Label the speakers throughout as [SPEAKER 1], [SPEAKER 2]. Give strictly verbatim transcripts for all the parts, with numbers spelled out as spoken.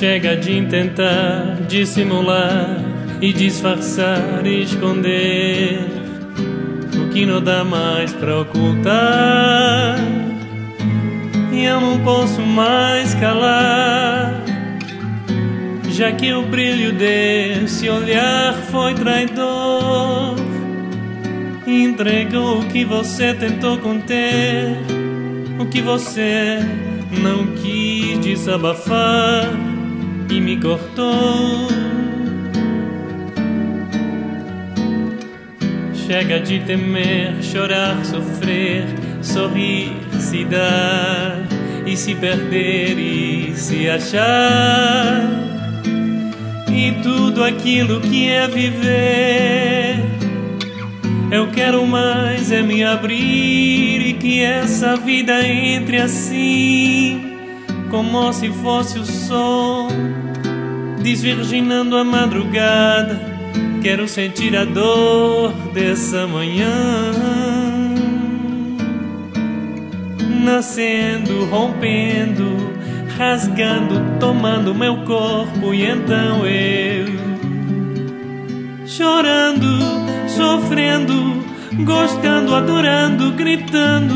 [SPEAKER 1] Chega de tentar dissimular e disfarçar e esconder o que não dá mais pra ocultar. E eu não posso mais calar, já que o brilho desse olhar foi traidor. Entregou o que você tentou conter, o que você não quis desabafar e me cortou. Chega de temer, chorar, sofrer, sorrir, se dar e se perder e se achar. E tudo aquilo que é viver, eu quero mais é me abrir e que essa vida entre assim, como se fosse o sol desvirginando a madrugada. Quero sentir a dor dessa manhã, nascendo, rompendo, rasgando, tomando meu corpo. E então eu, chorando, sofrendo, gostando, adorando, gritando,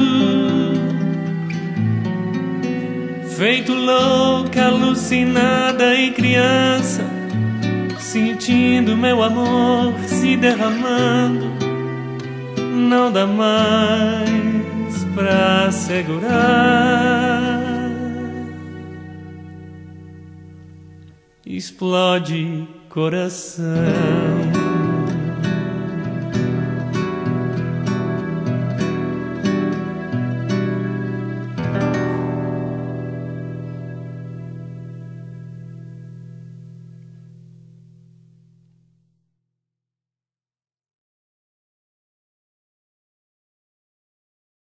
[SPEAKER 1] feito louca, alucinada e criança, sentindo meu amor se derramando. Não dá mais pra segurar. Explode coração.